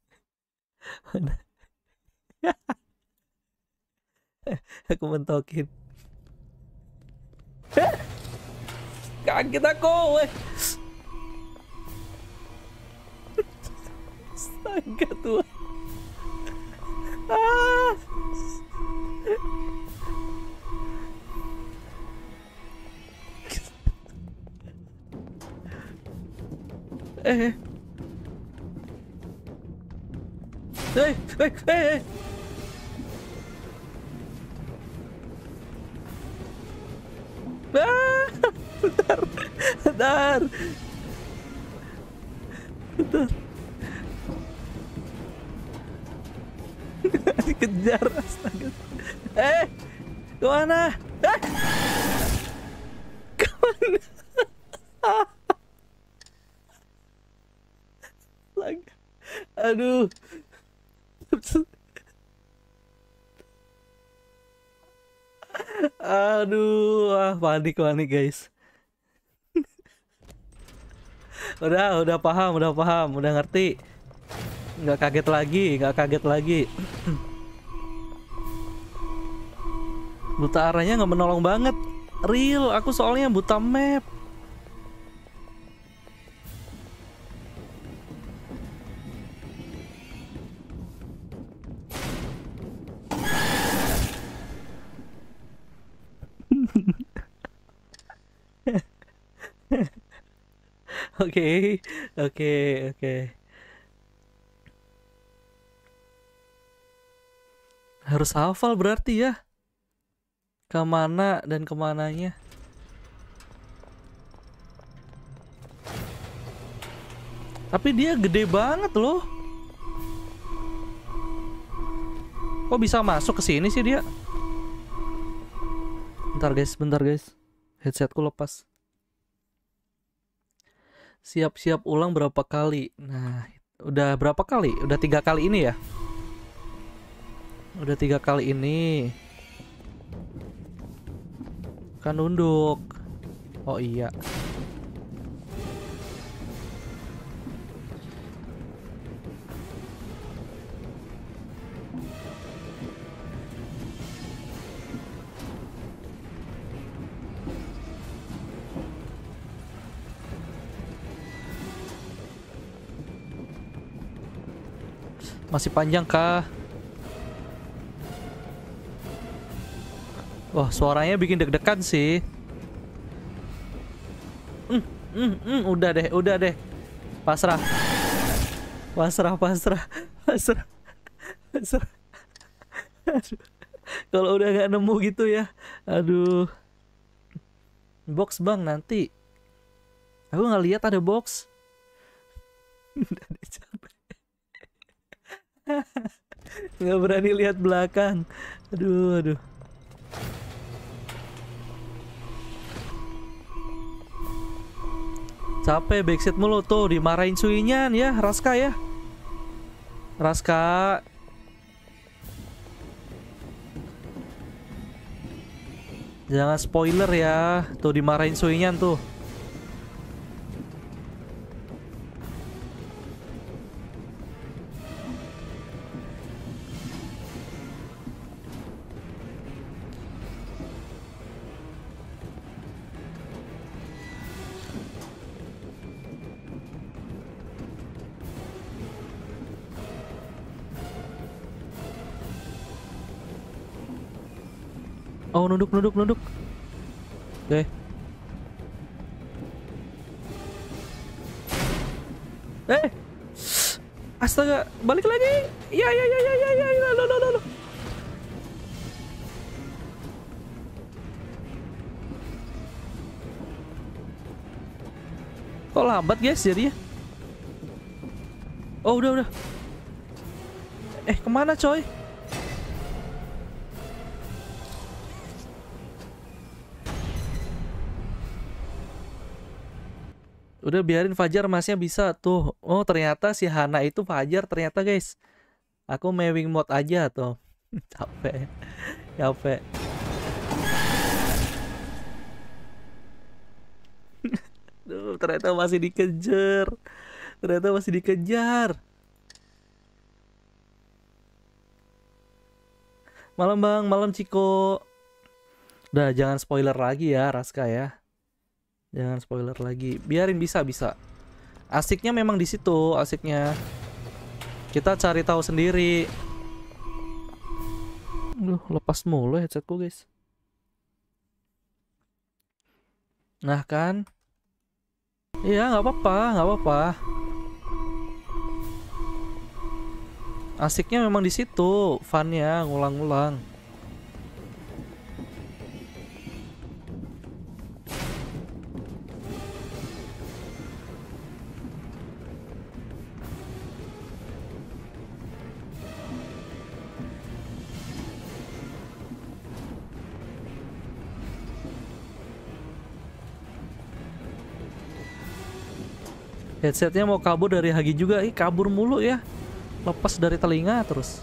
Speaker 1: Aku mentokin. Kaget aku, weh. Astaga tuh. Ah. Hey, hey, hey, hey. Ah, bentar, bentar, bentar. Dikejar, astaga. Kemana? Kemana? Lagi. Aduh. Aduh, panik guys. Udah paham, udah ngerti. Nggak kaget lagi. Buta arahnya nggak menolong banget. Real, aku soalnya buta map. Oke. Harus hafal berarti ya. Kemana dan kemananya. Tapi dia gede banget loh. Kok bisa masuk ke sini sih dia? Bentar guys. Headsetku lepas. Siap-siap ulang berapa kali? Nah, udah berapa kali? Udah 3 kali ini ya? Udah 3 kali ini. Kan nunduk. Oh iya. Masih panjang kah? Wah, suaranya bikin deg-degan sih. Udah deh. Pasrah. Aduh. Kalau udah nggak nemu gitu ya, aduh. Box bang nanti. Aku nggak lihat ada box. Udah deh, capek. Nggak berani lihat belakang. Aduh. Capek backseat mulu tuh, dimarahin Suinyan ya, Raska ya. Raska. Jangan spoiler ya. Tuh dimarahin Suinyan tuh. Oh, nunduk. Oke. Astaga, balik lagi. Ya. Lo. Kok lambat guys jadinya? Oh udah. Kemana coy? Udah biarin Fajar masnya bisa tuh. Oh ternyata si Hana itu Fajar ternyata guys. Aku mewing mode aja tuh. Capek. Duh, ternyata masih dikejar. Malam Bang, malam Ciko. Udah jangan spoiler lagi ya Raska ya. Jangan spoiler lagi. Biarin bisa. Asiknya memang di situ, asiknya. Kita cari tahu sendiri. Lepas mulu headsetku, guys. Nah kan? Iya, nggak apa-apa. Asiknya memang di situ, funnya ngulang-ngulang. Headsetnya mau kabur dari Hagi juga. Kabur mulu ya. Lepas dari telinga terus.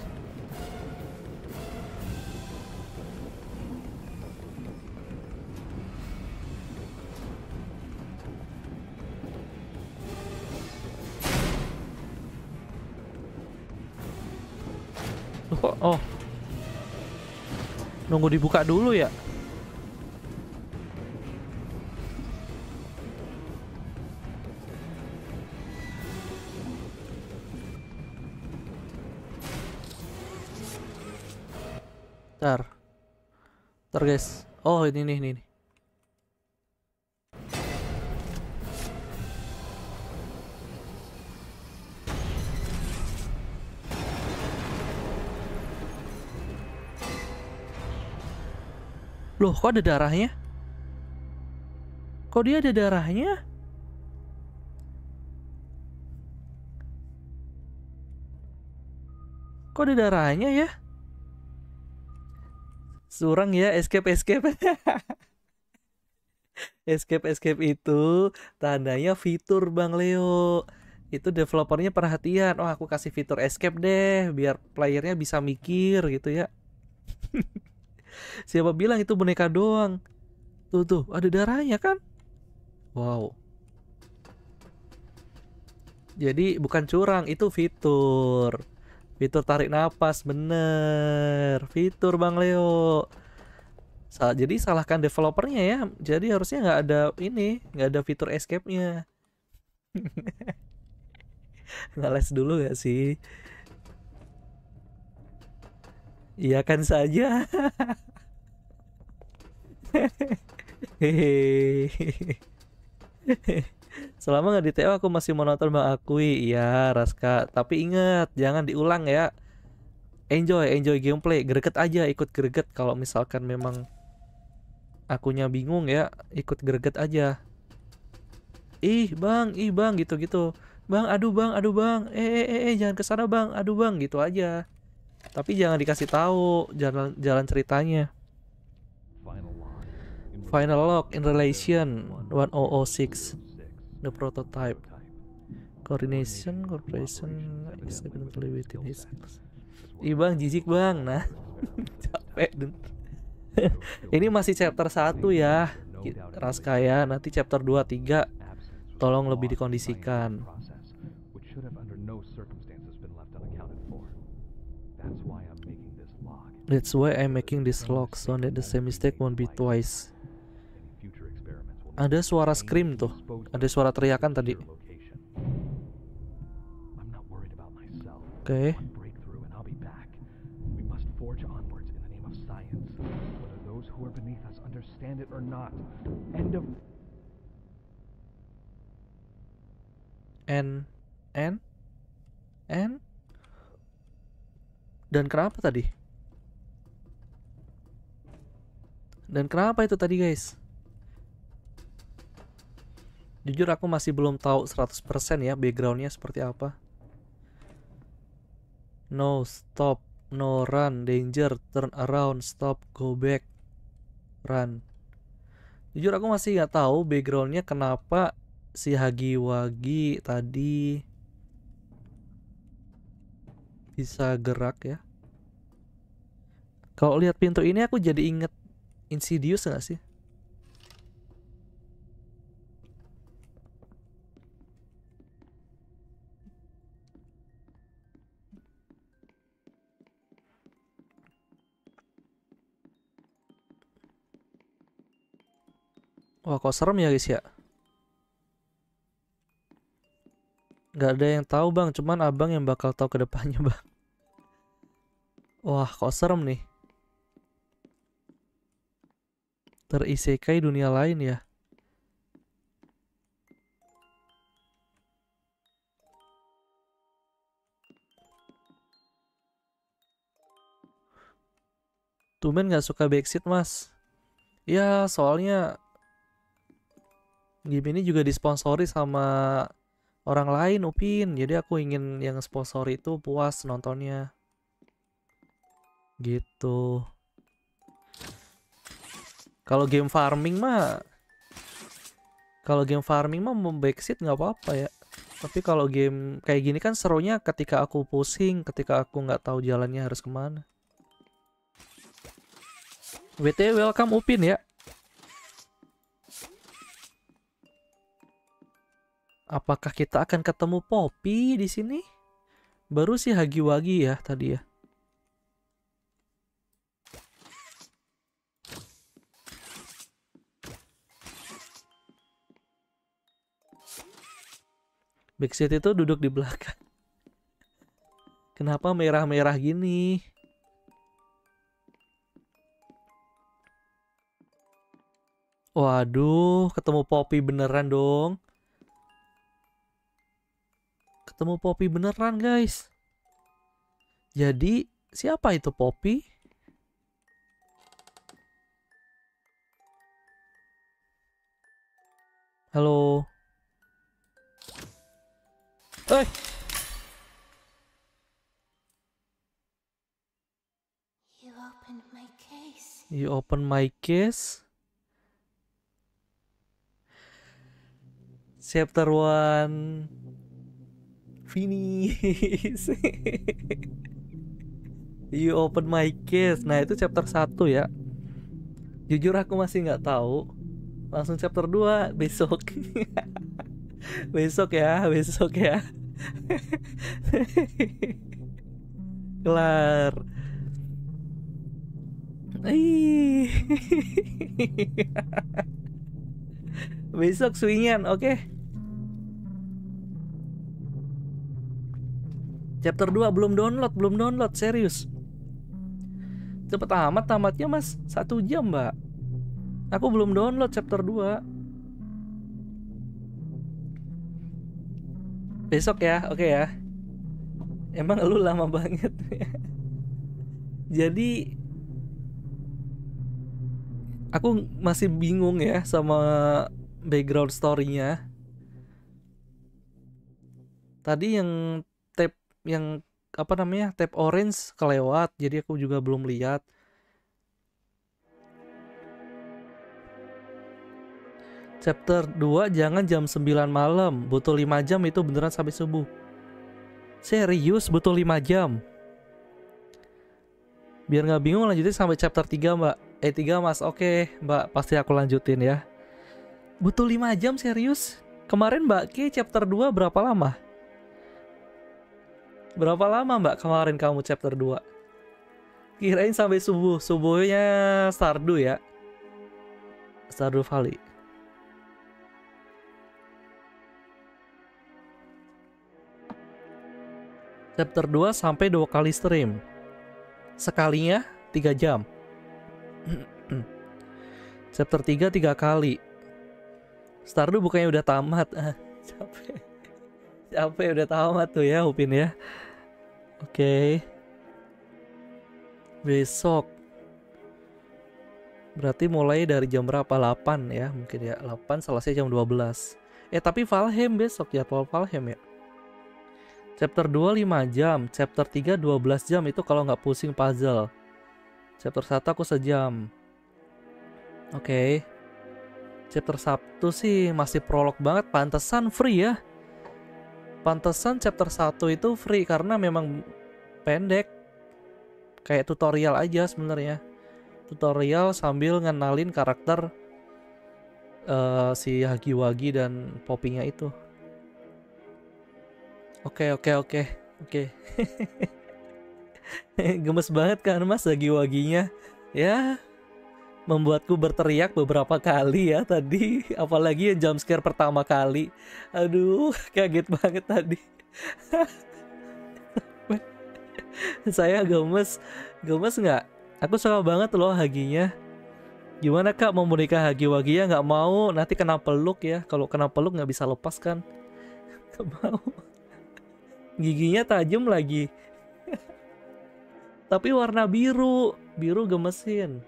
Speaker 1: Oh. Nunggu dibuka dulu ya. Ntar guys. Oh ini nih. Loh kok ada darahnya? Kok dia ada darahnya? Kok ada darahnya ya? Surang ya, escape. Escape itu tandanya fitur Bang Leo. Itu developernya perhatian. Oh aku kasih fitur escape deh, biar playernya bisa mikir gitu ya. Siapa bilang itu boneka doang? Tuh, ada darahnya kan? Wow. Jadi bukan curang, itu fitur. Fitur tarik napas, bener. Fitur Bang Leo. Jadi salahkan developernya ya. Jadi harusnya nggak ada fitur escape-nya. Ngeles dulu gak sih? Iya kan saja. Selama nggak di TO aku masih monoton Bang Akui. Iya Raska. Tapi ingat jangan diulang ya. Enjoy gameplay. Greget aja, ikut greget. Kalau misalkan memang akunya bingung ya, ikut greget aja. Ih bang gitu. Bang, aduh bang. Jangan kesana bang. Aduh bang, gitu aja. Tapi jangan dikasih tahu jalan ceritanya. Final log in relation 1006. The prototype. Coordination, cooperation is evidently within his skills. Ih bang, jijik bang. Nah, capek dun. Ini masih chapter 1 ya, Raska ya. Nanti chapter 2, 3 tolong lebih dikondisikan. That's why I'm making this log so that the same mistake won't be twice. Ada suara scream tuh. Ada suara teriakan tadi. Oke. N dan kenapa tadi? Dan kenapa itu tadi guys? Jujur aku masih belum tahu 100% ya backgroundnya seperti apa. No, stop, no, run, danger, turn around, stop, go back, run. Jujur aku masih nggak tahu backgroundnya kenapa si Hagiwagi tadi bisa gerak ya. Kalau lihat pintu ini aku jadi inget Insidious nggak sih? Wah kok serem ya guys ya. Nggak ada yang tahu bang, cuman abang yang bakal tahu ke depannya bang. Wah kok serem nih. Terisekai dunia lain ya. Tumen nggak suka backseat mas. Ya soalnya game ini juga disponsori sama orang lain Upin. Jadi aku ingin yang sponsori itu puas nontonnya. Gitu. Kalau game farming mah mau backseat nggak apa-apa ya. Tapi kalau game kayak gini kan serunya ketika aku pusing, ketika aku nggak tahu jalannya harus kemana. WT welcome Upin ya. Apakah kita akan ketemu Poppy di sini? Baru sih Hagiwagi ya tadi ya. Backseat itu duduk di belakang. Kenapa merah-merah gini? Waduh, ketemu Poppy beneran dong. Ketemu Poppy beneran guys. Jadi siapa itu Poppy? Halo. Eh.
Speaker 5: You opened my case.
Speaker 1: You open my case. Chapter 1 finish. You open my case. Nah itu chapter 1 ya. Jujur aku masih nggak tahu. Langsung chapter 2 besok. Besok ya. Kelar. Besok swingan, oke. Chapter 2 belum download, serius. Cepet amat tamatnya mas, 1 jam mbak. Aku belum download chapter 2. Besok ya, oke ya. Emang lu lama banget. Jadi aku masih bingung ya sama background story-nya. Tadi yang tab orange kelewat, jadi aku juga belum lihat. Chapter 2 jangan jam 9 malam, butuh 5 jam itu beneran sampai subuh. Serius butuh 5 jam. Biar nggak bingung lanjutin sampai chapter 3 mbak. 3 mas, oke mbak, pasti aku lanjutin ya. Butuh 5 jam serius? Kemarin mbak Ki chapter 2 berapa lama? Berapa lama mbak kemarin kamu chapter 2? Kirain sampai subuh. Subuhnya Stardew ya. Stardew Valley. Chapter 2 sampai 2 kali stream. Sekalinya 3 jam. Chapter 3 3 kali. Stardew bukannya udah tamat. Capek udah tamat tuh ya Upin ya. Oke. Besok. Berarti mulai dari jam berapa? 8 ya mungkin ya. 8 selesai jam 12. Tapi Valheim besok ya, Valheim ya. Chapter 2 5 jam, chapter 3 12 jam itu kalau nggak pusing puzzle. Chapter 1 aku sejam. Oke. Chapter 1 sih masih prolog banget, pantesan free ya. Pantesan chapter 1 itu free karena memang pendek. Kayak tutorial aja sebenarnya. Tutorial sambil ngenalin karakter si Hagiwagi dan Poppynya itu. Oke. Gemes banget kan mas Hagiwaginya. Ya, membuatku berteriak beberapa kali ya tadi. Apalagi yang jump scare pertama kali. Aduh, kaget banget tadi. Saya gemes nggak? Aku suka banget loh Haginya. Gimana kak mau menikah Hagiwagi ya? Nggak mau, nanti kena peluk ya. Kalau kena peluk nggak bisa lepas kan? Nggak mau. Giginya tajam lagi. Tapi warna biru gemesin.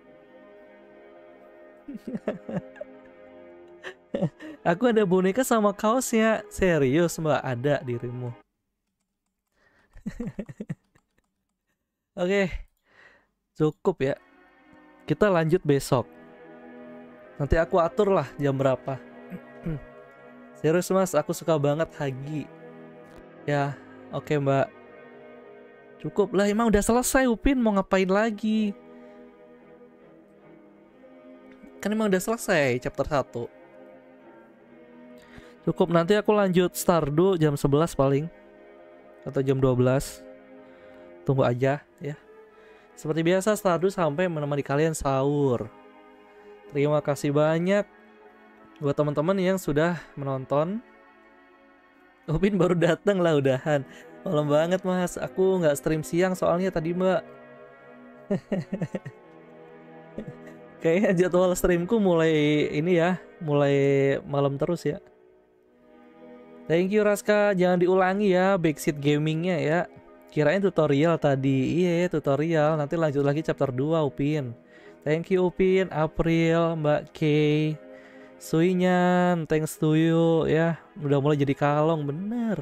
Speaker 1: Aku ada boneka sama kaosnya. Serius mbak, ada dirimu. Oke, cukup ya. Kita lanjut besok. Nanti aku atur lah jam berapa. Serius mas, aku suka banget Hagi. Ya, oke mbak. Cukup lah, emang udah selesai Upin, mau ngapain lagi? Kan emang udah selesai chapter 1. Cukup, nanti aku lanjut Stardew jam 11 paling. Atau jam 12. Tunggu aja ya. Seperti biasa Stardew sampai menemani kalian sahur. Terima kasih banyak buat teman-teman yang sudah menonton. Upin baru datang lah udahan. Malam banget mas, aku nggak stream siang soalnya tadi mbak. Kayaknya jadwal streamku mulai ini ya, mulai malam terus ya. Thank you Raska, jangan diulangi ya backseat gamingnya ya. Kirain tutorial tadi. Iya tutorial, nanti lanjut lagi chapter 2 Upin. Thank you Upin, April, Mbak Kay, Suinyan, thanks to you ya. Udah mulai jadi kalong bener.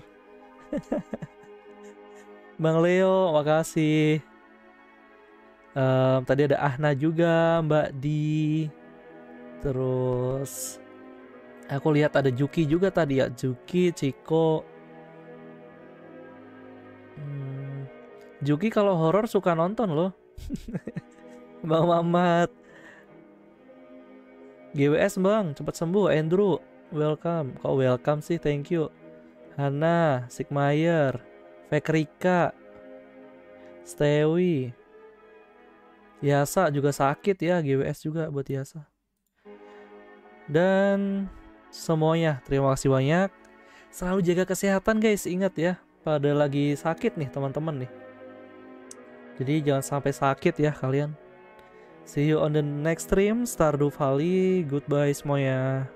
Speaker 1: Bang Leo, makasih. Tadi ada Ahna juga, Mbak Di. Terus aku lihat ada Juki juga tadi ya, Juki, Ciko. Juki kalau horor suka nonton loh. Bang Mamat. GWS bang, cepat sembuh. Andrew, welcome. Kok welcome sih, thank you. Hana, Sigmayer, Fekrika, Stewi, Yasa juga sakit ya, GWS juga buat Yasa. Dan semuanya, terima kasih banyak. Selalu jaga kesehatan guys, ingat ya. Pada lagi sakit nih teman-teman nih. Jadi jangan sampai sakit ya kalian. See you on the next stream, Stardew Valley. Goodbye semuanya.